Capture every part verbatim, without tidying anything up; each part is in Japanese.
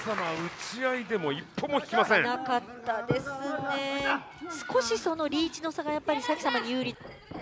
様打ち合いでも一歩も引きません。 なかったですね。少しそのリーチの差がやっぱり咲様に有利。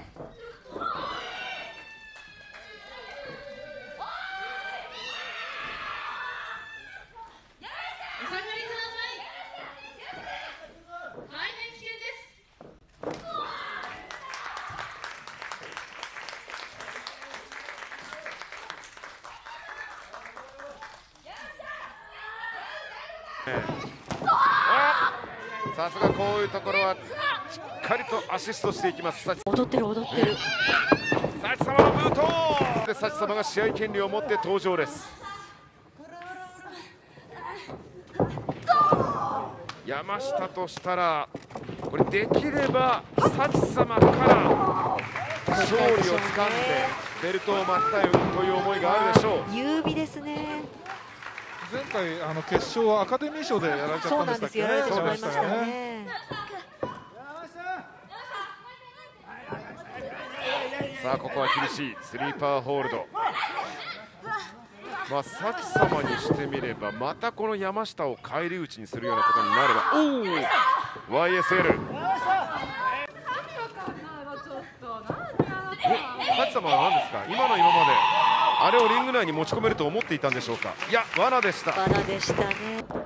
さすがこういうところはしっかりとアシストしていきます。 踊ってる踊ってる。 幸様のブートで幸様が試合権利を持って登場です。山下としたらこれできれば幸様から勝利をつかんでベルトを待ったいという思いがあるでしょう。 優美ですね。 前回あの決勝はアカデミー賞でやられちゃったんでしたっけね。 そうなんですよ。やられてしまいましたね。 さあここは厳しいスリーパーホールド。まあ幸様にしてみればまたこの山下を返り討ちにするようなことになれば、おお ワイエスエル 幸様は何ですか、今の今まであれをリング内に持ち込めると思っていたんでしょうか。いや罠でした。 罠でしたね。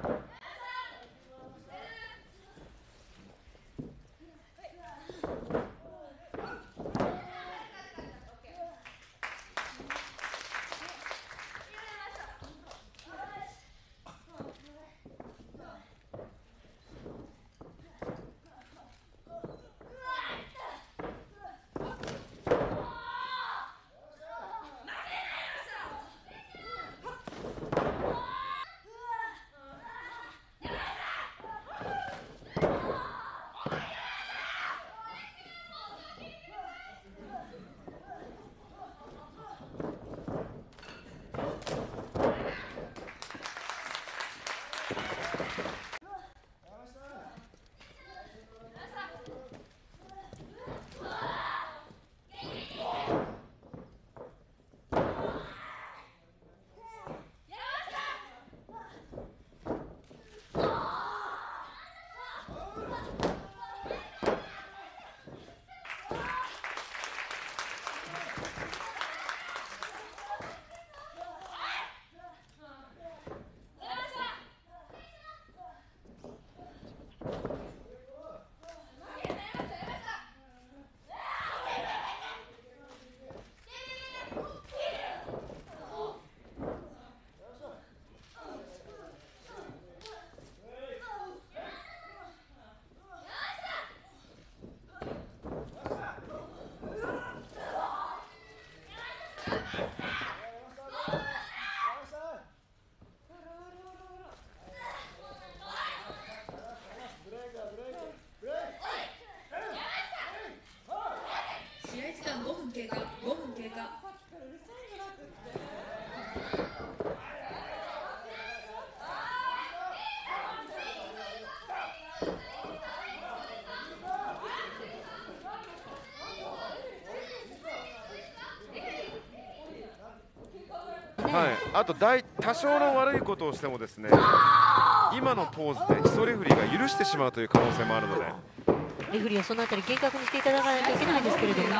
はい、あと大多少の悪いことをしてもですね、今のポーズで基礎レフリーが許してしまうという可能性もあるので、 レフリーはそのあたり厳格にしていただかないといけないんですけれどもね。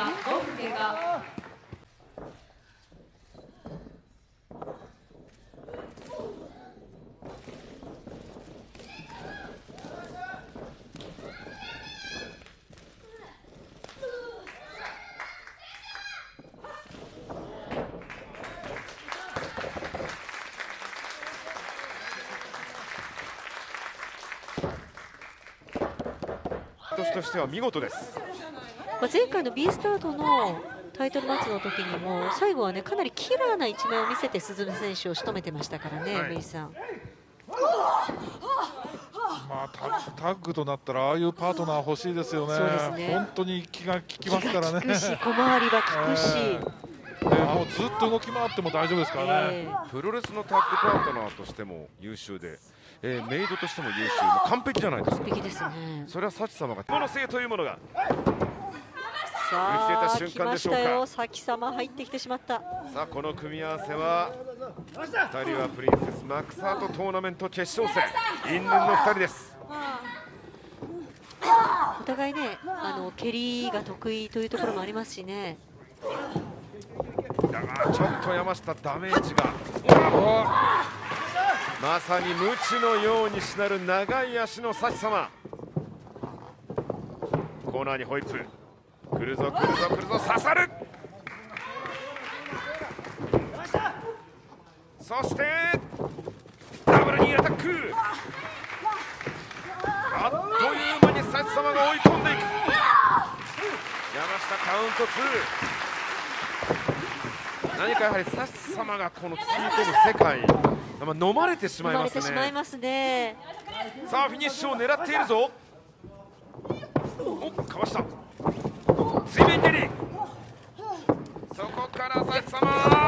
としては見事です。 前回の B スタートのタイトルマッチの時にも最後はねかなりキラーな一面を見せて鈴木選手を仕留めてましたからね、メイさん。 まあ、タ, タッグとなったらああいうパートナー欲しいですよね。そうですね、本当に気が利きますからね。 気が利くし小回りは利くし、 えー、もうずっと動き回っても大丈夫ですからね、 えー、プロレスのタッグパートナーとしても優秀で、えー、メイドとしても優秀、もう完璧じゃないですか。 完璧ですね。 それは幸様がこの性というものがさあ来ましたよ。幸様入ってきてしまった。 さあこの組み合わせはふたりはプリンセスマックスアートトーナメント決勝戦、因縁のふたりです。 お互いね、あの蹴りが得意というところもありますしね。 だがちょっと山下ダメージが、まさに無知のようにしなる長い足の幸様。コーナーにホイップ、来るぞ来るぞ来るぞ、刺さる。そしてダブルにアタック。あっという間に幸様が追い込んでいく。山下カウントツー。何かやはり幸様がこのつぎ込む世界、まあ、飲まれてしまい飲まますね。 れてしまいますね。 さあフィニッシュを狙っているぞ。お、かわした。水面蹴り。そこから幸様